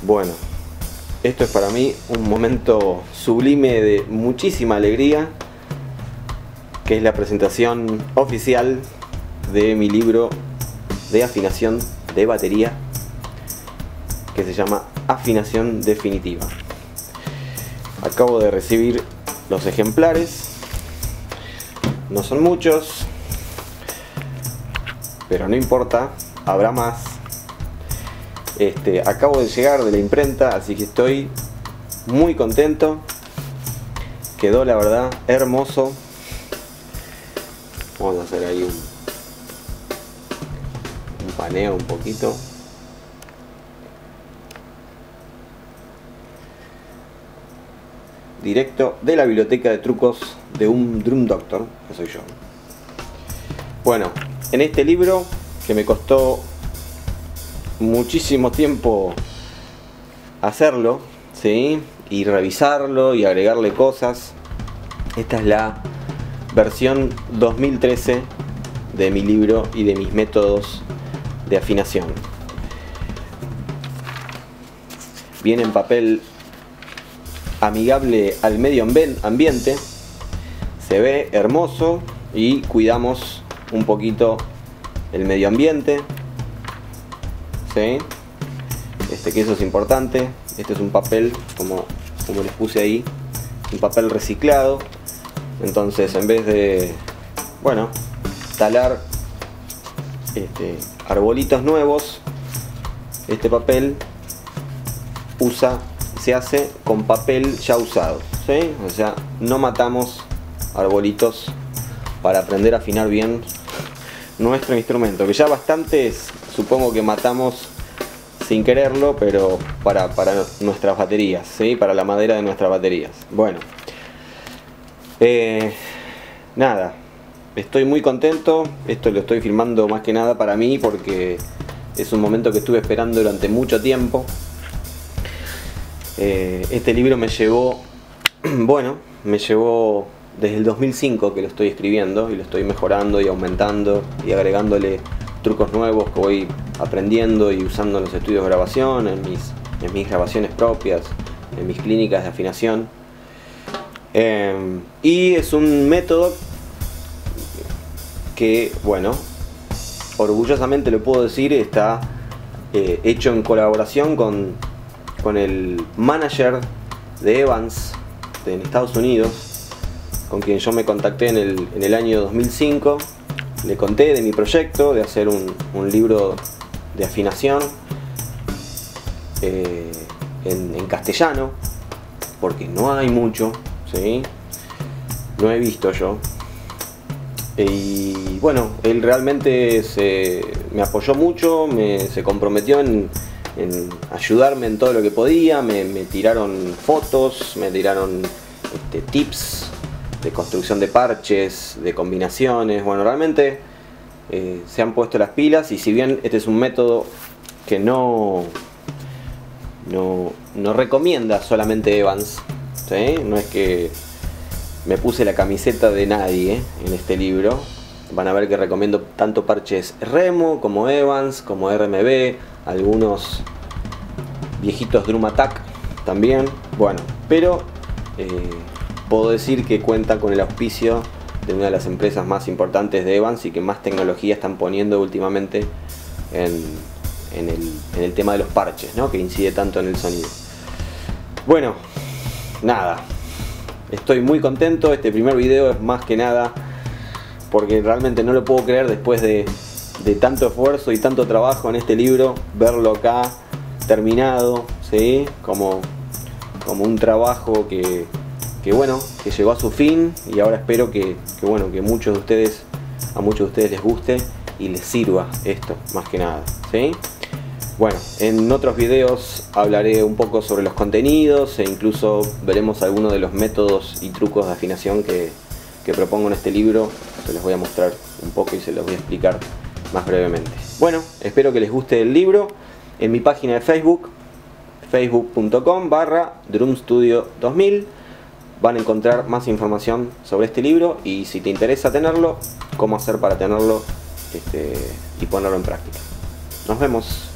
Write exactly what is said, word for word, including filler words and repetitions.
Bueno, esto es para mí un momento sublime de muchísima alegría, que es la presentación oficial de mi libro de afinación de batería, que se llama Afinación Definitiva. Acabo de recibir los ejemplares, no son muchos, pero no importa, habrá más. Este, acabo de llegar de la imprenta, así que estoy muy contento. Quedó la verdad hermoso. Vamos a hacer ahí un, un paneo un poquito. Directo de la biblioteca de trucos de un Drum Doctor, que soy yo. Bueno, en este libro, que me costó muchísimo tiempo hacerlo, ¿sí? Y revisarlo y agregarle cosas. Esta es la versión dos mil trece de mi libro y de mis métodos de afinación. Viene en papel amigable al medio ambiente, se ve hermoso y cuidamos un poquito el medio ambiente. ¿Sí? Este, que eso es importante. Este es un papel, como, como les puse ahí, un papel reciclado. Entonces, en vez de, bueno, talar este, arbolitos nuevos, este papel usa, se hace con papel ya usado, ¿sí? O sea, no matamos arbolitos para aprender a afinar bien nuestro instrumento, que ya bastantes supongo que matamos sin quererlo, pero para, para nuestras baterías, ¿sí? Para la madera de nuestras baterías. Bueno, eh, nada, estoy muy contento. Esto lo estoy filmando más que nada para mí, porque es un momento que estuve esperando durante mucho tiempo. Eh, este libro me llevó, bueno, me llevó desde el dos mil cinco que lo estoy escribiendo, y lo estoy mejorando y aumentando y agregándole trucos nuevos que voy aprendiendo y usando en los estudios de grabación, en mis, en mis grabaciones propias, en mis clínicas de afinación. Eh, y es un método que, bueno, orgullosamente lo puedo decir, está eh, hecho en colaboración con, con el manager de Evans de, en Estados Unidos, con quien yo me contacté en el, en el año dos mil cinco. Le conté de mi proyecto de hacer un, un libro de afinación eh, en, en castellano, porque no hay mucho, ¿sí? No he visto yo. Y bueno, él realmente se, me apoyó mucho, me, se comprometió en, en ayudarme en todo lo que podía. Me, me tiraron fotos, me tiraron este, tips de construcción de parches, de combinaciones. Bueno, realmente eh, se han puesto las pilas, y si bien este es un método que no, no, no recomienda solamente Evans, ¿sí? No es que me puse la camiseta de nadie, ¿eh? En este libro. Van a ver que recomiendo tanto parches Remo como Evans, como R M B, algunos viejitos Drum Attack también. Bueno, pero eh, puedo decir que cuenta con el auspicio de una de las empresas más importantes de Evans y que más tecnología están poniendo últimamente en, en, el, en el tema de los parches, ¿no? Que incide tanto en el sonido. Bueno, nada, estoy muy contento. Este primer video es más que nada porque realmente no lo puedo creer, después de, de tanto esfuerzo y tanto trabajo en este libro, verlo acá terminado, ¿sí? Como, como un trabajo que que bueno, que llegó a su fin, y ahora espero que, que bueno, que muchos de ustedes, a muchos de ustedes les guste y les sirva esto, más que nada, ¿sí? Bueno, en otros videos hablaré un poco sobre los contenidos, e incluso veremos algunos de los métodos y trucos de afinación que, que propongo en este libro. Se los voy a mostrar un poco y se los voy a explicar más brevemente. Bueno, espero que les guste el libro. En mi página de Facebook, facebook punto com barra Drum Studio dos mil, van a encontrar más información sobre este libro, y si te interesa tenerlo, cómo hacer para tenerlo este, y ponerlo en práctica. Nos vemos.